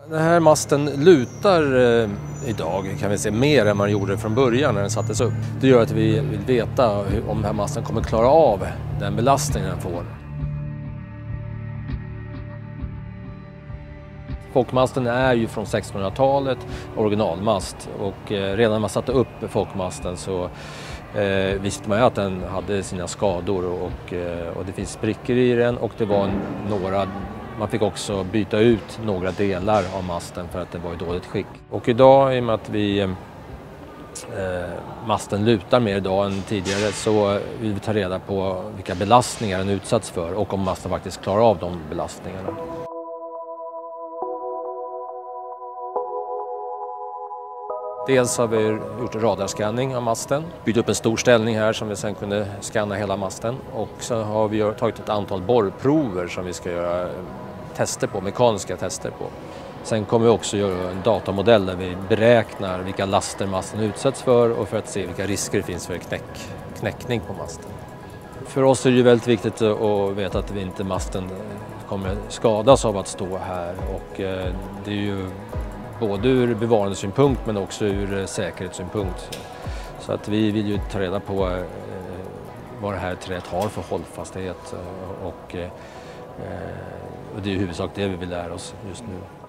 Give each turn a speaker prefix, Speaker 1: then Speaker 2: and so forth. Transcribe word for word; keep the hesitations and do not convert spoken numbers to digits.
Speaker 1: Den här masten lutar eh, idag kan vi se mer än man gjorde från början när den sattes upp. Det gör att vi vill veta hur, om den här masten kommer klara av den belastning den får. Fokkmasten är ju från sextonhundratalet, originalmast, och eh, redan när man satte upp Fokkmasten så eh, visste man ju att den hade sina skador och, eh, och det finns sprickor i den, och det var en, några, man fick också byta ut några delar av masten för att den var i dåligt skick. Och idag, i och med att vi eh, masten lutar mer idag än tidigare, så vill vi ta reda på vilka belastningar den utsatts för och om masten faktiskt klarar av de belastningarna. Dels har vi gjort en radarskanning av masten, bytt upp en stor ställning här som vi sen kunde skanna hela masten, och så har vi tagit ett antal borrprover som vi ska göra tester på, mekaniska tester på. Sen kommer vi också göra en datamodell där vi beräknar vilka laster masten utsätts för och för att se vilka risker det finns för knäck, knäckning på masten. För oss är det ju väldigt viktigt att veta att vi inte masten kommer skadas av att stå här, och det är ju både ur bevarandesynpunkt men också ur säkerhetssynpunkt. Så att vi vill ju ta reda på eh, vad det här träet har för hållfasthet, och, eh, och det är i huvudsak det vi vill lära oss just nu.